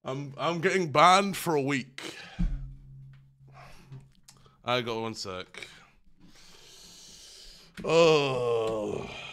I'm getting banned for a week. I got one sec. Oh.